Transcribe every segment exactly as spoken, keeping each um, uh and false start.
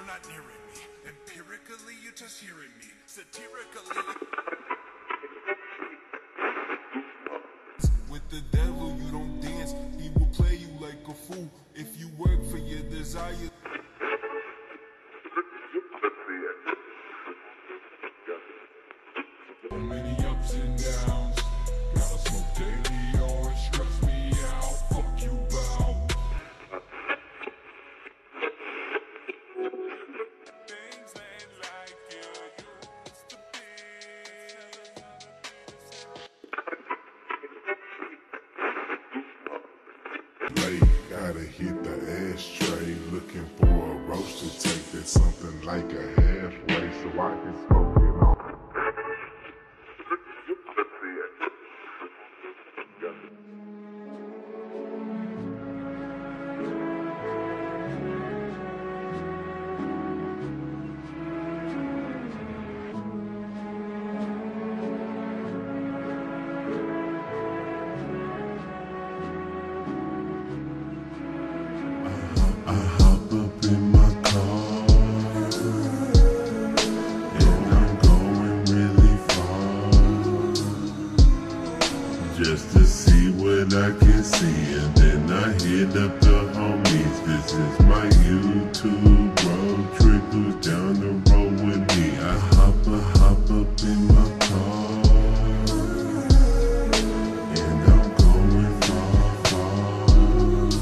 not nearing me. Empirically, you're just hearing me. Satirically. With the devil, you don't dance. He will play you like a fool if you work for your desire. So many ups and downs. Gotta smoke daily or it stress me out. Fuck you, bow. Things ain't like you used to be. Late, gotta hit the ashtray. Looking for a roast to take that something like a halfway so I can smoke it on. I hop up in my car, and I'm going really far, just to see what I can see, and then I hit up the homies. This is my YouTube road trip. Who's down the road with me? I hop a hop up in my car, and I'm going far, far,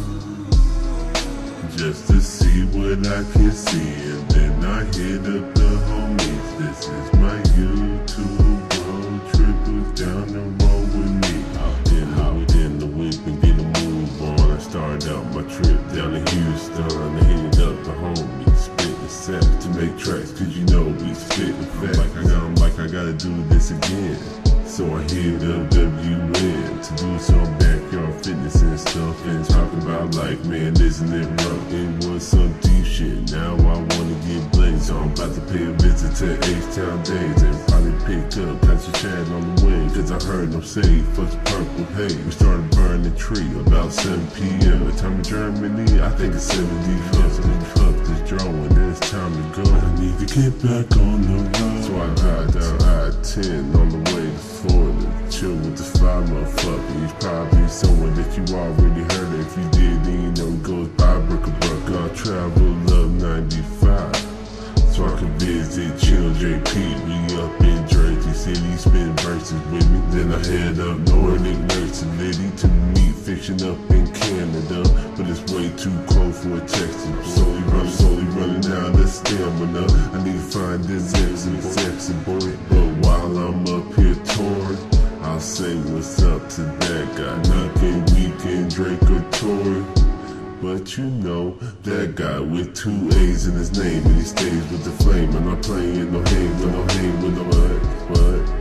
just to see what I can see, and then I hit up the homies. This is my YouTube road trip. Who's down the road with me? Out in, out in the whip and get a move on. I started out my trip down to Houston. I hit up the homies, spitting sets to make tracks, cause you know we spitting facts. Like I got, I'm like I gotta do this again. So I hit up W N to do some backyard fitness and stuff, and talking about like, man, isn't it rough? It was some deep shit. Now I wanna get blazed, so I'm about to pay a visit to H-Town Days and probably pick up Country Chad on the way, cause I heard them say fuck the purple haze. We started burning the tree about seven P M The time in Germany, I think it's seventy. Fuck this drawing, it's time to go. I need to get back on the road. So I got down I ten on the way to Florida, chill with the fly motherfucker. He's probably someone that you already heard of. If you did, then you know he goes by Brick a Bruck. I travel up ninety-five, so I can visit Chill J P. We up in Jersey City, spin verses with me. Then I head up Nordic Nursing Liddy to meet Fiction up in Canada, but it's way too cold for a Texan. Slowly running, slowly running down the stamina. I need to find this exit, sexy boy. But while I'm up here touring, I'll say what's up to that guy. Nothing weekend Drake or Tory. But you know, that guy with two A's in his name, and he stays with the flame. I'm not playing no game with no game with no what, what?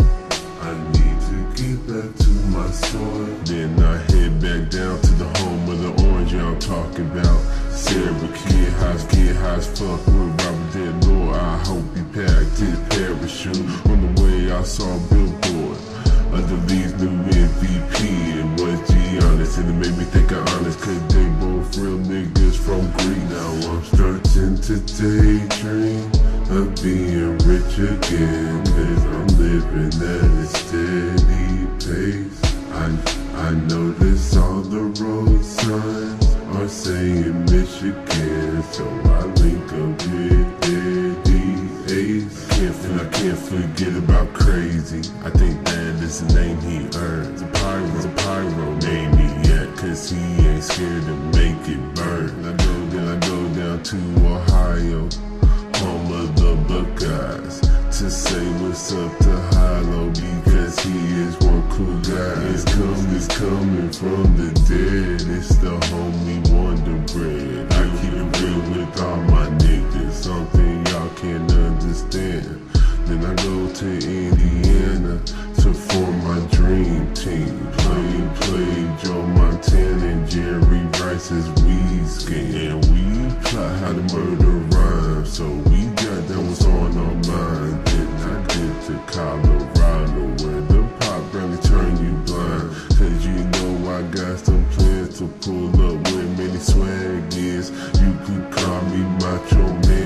I need to get back to my soil. Then I head back down to the home of the orange I'm talking about. Sarah, kid high, kid high as fuck with Robert Dead Lord. I hope he packed his parachute. On the way I saw a billboard of the Lee's new M V P, and was Giannis, and it made me think of honest, cause they both real niggas from Greece. Now I'm starting to daydream of being rich again, cause I'm living at a steady pace. I, I notice all the road signs are saying Michigan, so I link up with Eddie Ace. And I can't forget about Crazy. I think that is the name he earned. The pyro, the pyro name he yet, cause he ain't scared to make it burn. I go, then I go down to Ohio, home of the Buckeyes, to say what's up to Hilo, because he is one cool guy. It's coming, it's coming from the dead. It's the homie Wonder Bread. I keep it real with all my niggas, something y'all can't understand. Then I go to Indiana to form my dream team. Play, play Joe Montana and Jerry Rice's weed scheme. And we plot how to murder rhyme, so we got that was on our mind. Then I get to Colorado, where the pop really turn you blind. Cause you know I got some plans to pull up where many swag is. You could call me Macho Man.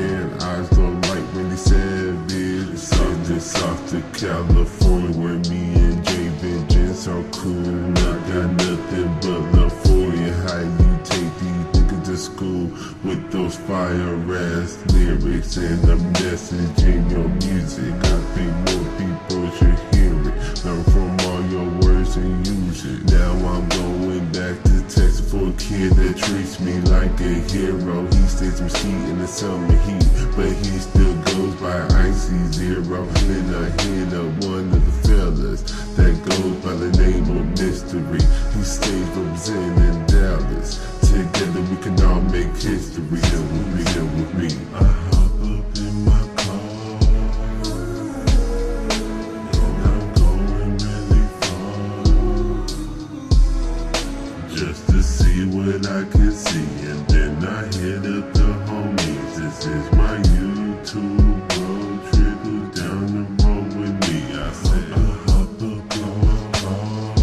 eyes don't like Randy Savage. South to South to California, where me and Jay Vengeance are cool. I got nothing but love for you. How you take these niggas to school with those fire ass lyrics and the message in your music. I think more people should hear it. Learn from all your words and use it. Now I'm going back to Texas for a kid that treats me like a hero. He stays some ski in the summer heat, but he still goes by Icy Zero. Then I hit up one of the fellas that goes by the name of Mystery. He stays representing Dallas. Together we can all make history. Deal with me, deal with me. I hop up in my car, and I'm going really far, just to see what I can see. And then I hit up the homies. This is my YouTube road trip. Who's down the road with me? I said I hop up in my car,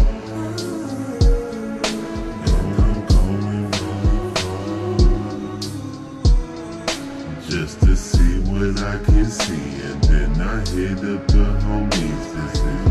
and I'm going really far, just to see what I can see. And then I hit up the homies. This is